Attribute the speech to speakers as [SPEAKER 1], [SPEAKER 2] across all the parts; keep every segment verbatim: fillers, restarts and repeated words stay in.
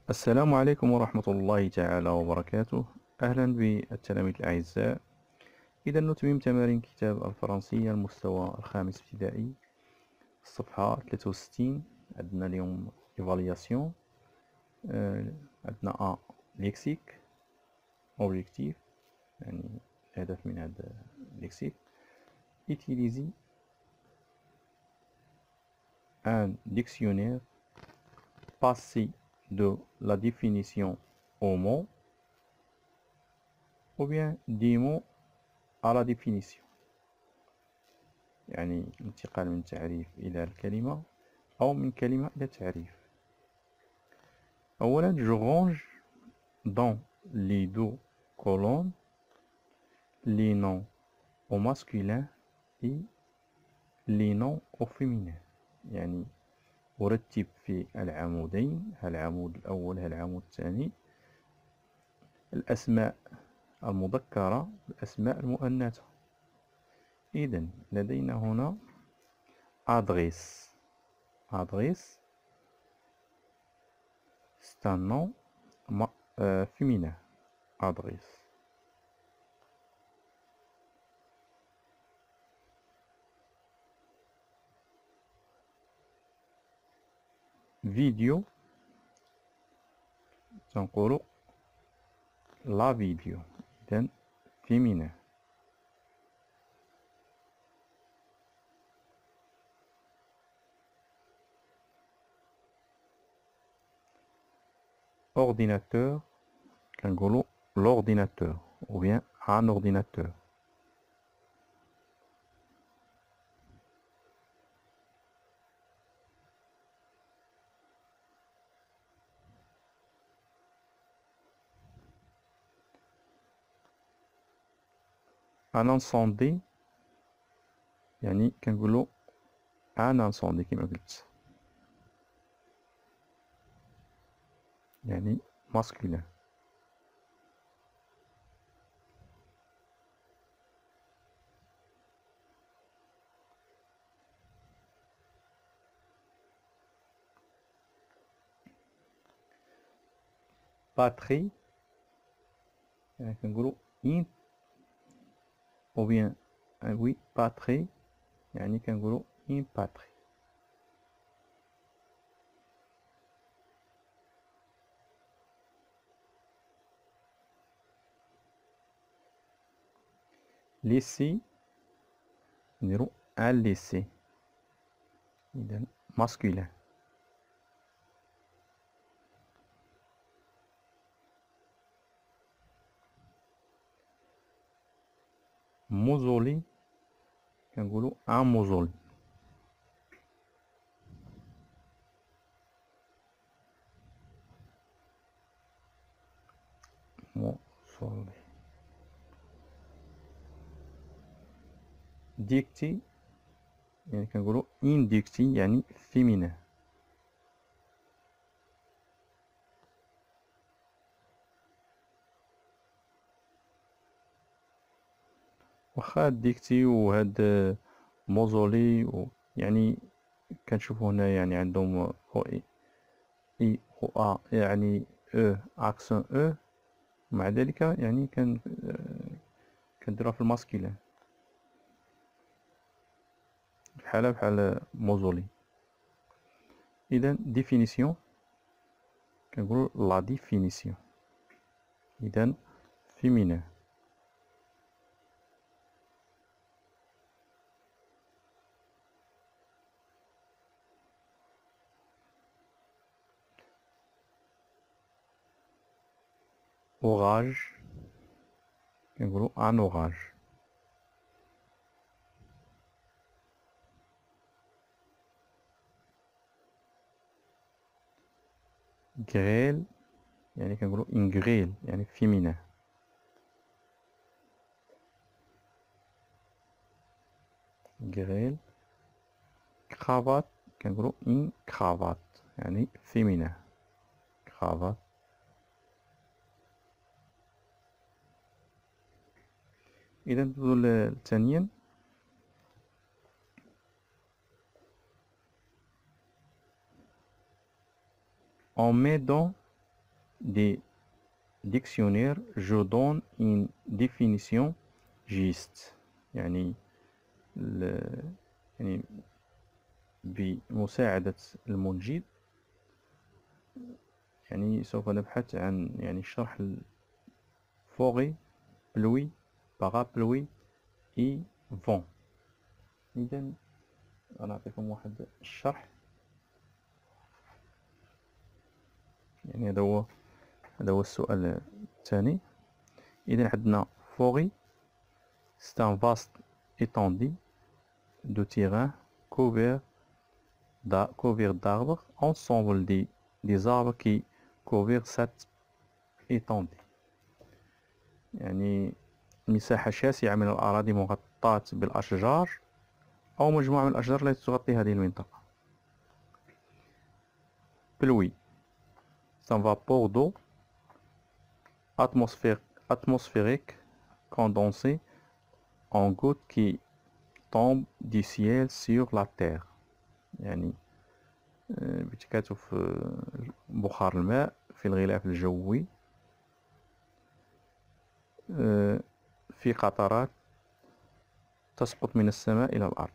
[SPEAKER 1] السلام عليكم ورحمة الله تعالى وبركاته. أهلا بالتلاميذ الأعزاء. إذا نتمم تمارين كتاب الفرنسية المستوى الخامس ابتدائي، الصفحة ثلاثة وستين. عندنا اليوم إيفالياسيون. آه، عندنا أ ليكسيك أوبجيكتيف، يعني الهدف من هذا الليكسيك. إتيليزي un dictionnaire, passer de la définition au mot ou bien des mots à la définition، يعني الانتقال من تعريف إلى الكلمة أو من كلمة إلى تعريف. أولا je range dans les deux colonnes les noms au masculin et les noms au féminin، يعني أرتب في العمودين، العمود الأول العمود الثاني، الأسماء المذكرة والأسماء المؤنثة. إذن لدينا هنا adresse. adresse c'est un nom euh, féminin. adresse. Vidéo تنقول la vidéo، إذن féminin. ordinateur كنقولو l'ordinateur ou bien un ordinateur. un incendie يعني كنقولو un incendie كما قلت، يعني masculin. batterie يعني كنقولو in ou bien oui batterie يعني كنقولو in batterie. lycée نديرو un lycée، إذن masculin. mausolée كنقولو un mausolée. mausolée. dictée يعني كنقولو in dictée يعني féminin. واخا هاد ديكتي وهاد موزولي و يعني كنشوفو هنا يعني عندهم او اي اي و ا يعني او اكسون او، مع ذلك يعني كان كنديروها في الماسكيلين بحال بحال موزولي. اذا ديفينيسيون كنقولو لا ديفينيسيون، اذا فيمينين. orage كنقولو ان orage. grêle يعني كنقولو ان grêle يعني فيمينين. grêle. cravate كنقولو ان cravate يعني فيمينين. cravate. إذا نبدو الثانيا. on met dans des dictionnaires, je donne une définition juste. يعني ال... يعني بمساعدة المنجد يعني سوف نبحث عن يعني الشرح فوغي بلوي بارابلوي اي فون. إذا أنا أعطيكم واحد الشرح. يعني هذا هو هذا هو السؤال الثاني. إذا عندنا فوغي c'est un vaste étendue de terrain couvert couvert d'arbres, ensemble des, des arbres qui couvrent cette étendue. يعني مساحة شاسعة من الأراضي مغطاة بالأشجار أو مجموعة من الأشجار التي تغطي هذه المنطقة. pluie c'est un vapeur d'eau atmosphérique condensé en gouttes qui tombent du ciel sur la terre. يعني بتكاتف بخار الماء في الغلاف الجوي في قطرات تسقط من السماء إلى الأرض.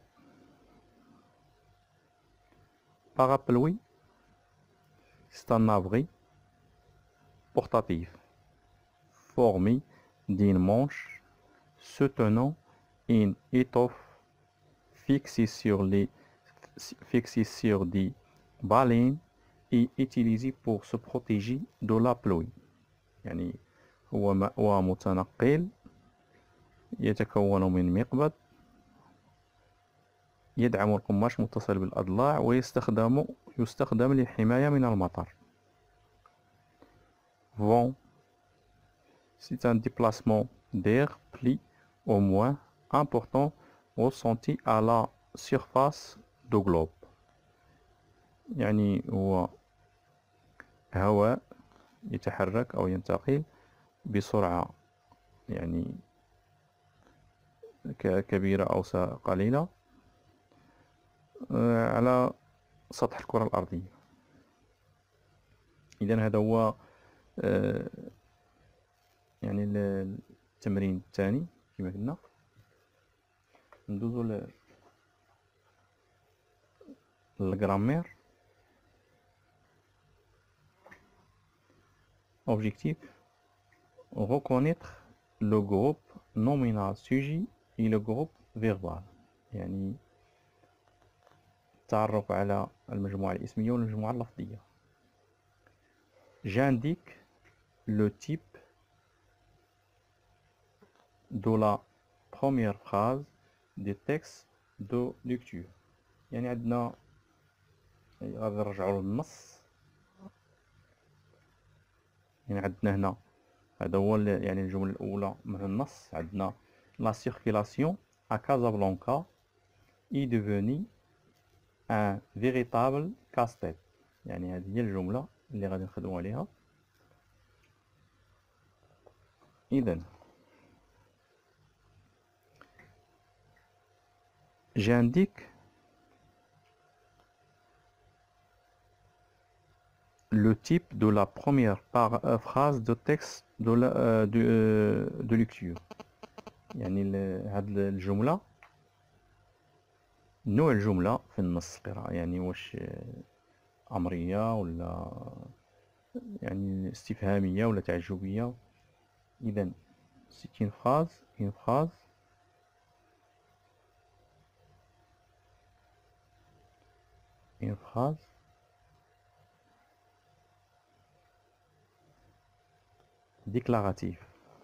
[SPEAKER 1] parapluie c'est un abri portatif formé d'une manche soutenant une étoffe fixée sur les fixée sur des baleines et utilisé pour se protéger de la pluie. يعني هو مأوى متنقل يتكون من مقبض يدعم القماش متصل بالأضلاع ويستخدم يستخدم للحماية من المطر. vent c'est un déplacement d'air plus ou moins important ressenti à la surface du globe. يعني هو هواء يتحرك أو ينتقل بسرعة يعني كبيرة أو قليلة على سطح الكرة الأرضية. إذن هذا هو يعني التمرين الثاني كما قلنا. ندوزو للجرامير. Objectif reconnaître le groupe nominal sujet et le groupe verbal. يعني التعرف على المجموعة الاسمية والمجموعة اللفظية. J'indique le type de la première phrase du texte de lecture. يعني عندنا غادي نرجعوا للنص. يعني عندنا هنا هذا هو يعني الجملة الأولى من النص. عندنا la circulation à Casablanca est devenue un véritable casse-tête. يعني هذه هي الجملة اللي غادي نخدموا عليها. إذن j'indique le type de la première par, euh, phrase de texte de, la, euh, de, euh, de lecture. يعني هاد الجملة نوع الجملة في النص قراءة. يعني واش أمرية ولا يعني استفهامية ولا تعجبية. إذن c'est une phrase une phrase une phrase déclarative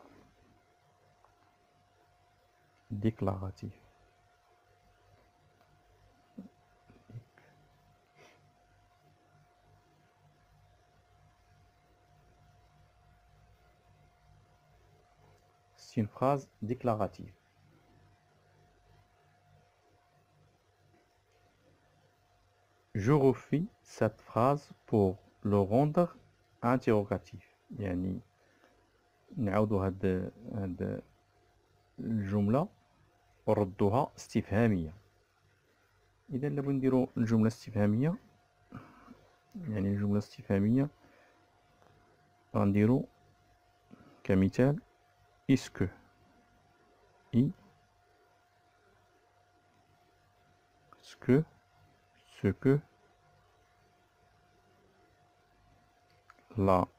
[SPEAKER 1] déclarative. C'est une phrase déclarative. Je refais cette phrase pour le rendre interrogatif. يعني نعاودو هاد هاد الجملة وردوها استفهامية. إذا لابد نديرو الجملة استفهامية. يعني الجملة استفهامية غنديرو كمثال اسكو اي سكو سكو لا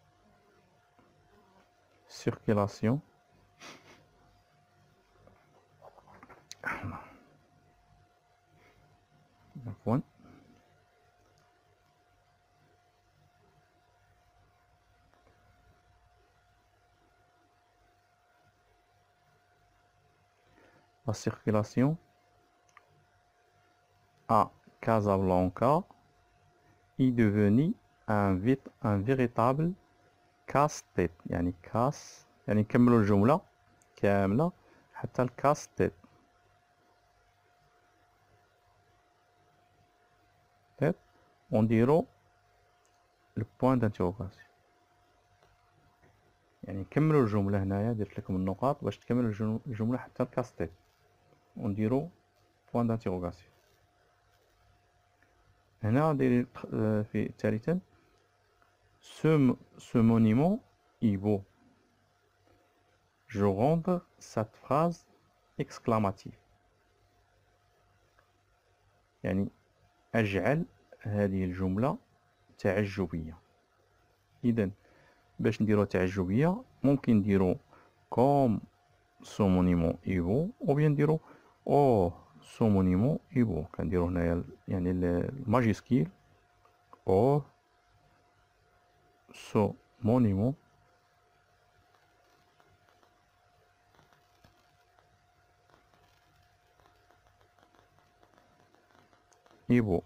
[SPEAKER 1] circulation عفوا la circulation à Casablanca est devenue un, vit, un véritable casse-tête. يعني كاس يعني نكملوا الجملة كاملة حتى الكاس تيت تيت ونديرو البوان دانتيغوغاسيون. يعني نكملوا الجملة هنايا، درت لكم النقاط باش تكملوا الجملة حتى الكاس تيت ونديرو بوان دانتيغوغاسيون. هنا ندير في ثالثا ce, ce monument est beau. Je rendre cette phrase exclamative. يعني أجعل هذه الجملة تعجبية. إذا باش نديرو تعجبية ممكن نديرو comme ce monument est beau ou bien نديرو oh ce monument est beau. كنديرو هنايا يعني الماجيسكيل oh ce monument est beau.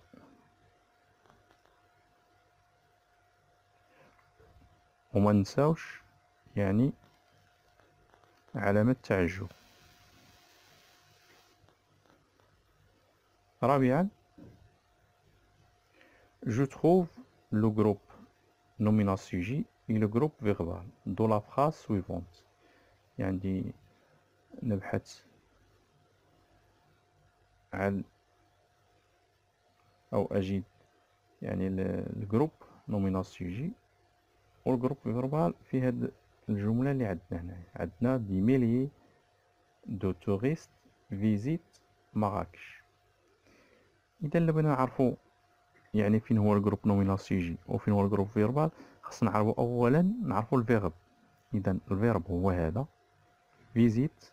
[SPEAKER 1] وما ننساوش يعني علامة تعجب. رابعا je trouve le groupe nominal sujet et le groupe verbal dans la phrase suivante. يعني نبحث عن أو أجد يعني الجروب نومينال سوجي والجروب فيربال في هاد الجملة اللي عندنا هنا. عندنا دي ميليي دو توريست فيزيت مراكش. إذا بغينا نعرفو يعني فين هو الجروب نومينال سوجي وفين هو الجروب فيربال خصنا نعرفو أولا نعرفو الفيرب. إذا الفيرب هو هذا فيزيت.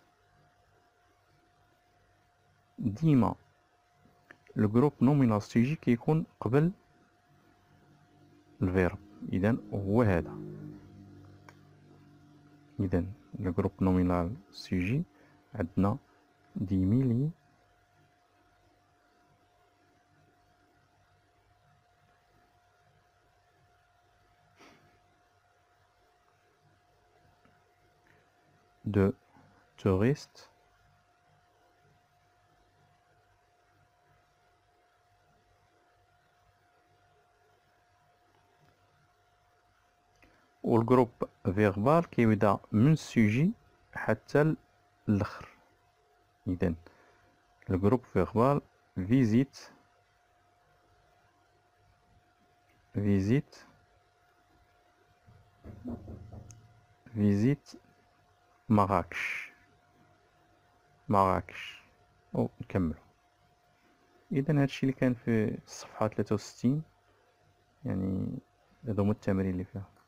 [SPEAKER 1] ديما الجروب نومينال سوجي كيكون قبل الفيرب. إذا هو هذا. إذا الجروب نومينال سوجي عندنا دي ميلي de touristes والجروب فيربال كيبدا من السوجي حتى الاخر. اذا الجروب فيربال فيزيت فيزيت فيزيت مراكش مراكش او نكملو. اذا هادشي اللي كان في الصفحه ثلاثة وستين. يعني هادو هما التمارين اللي فيها.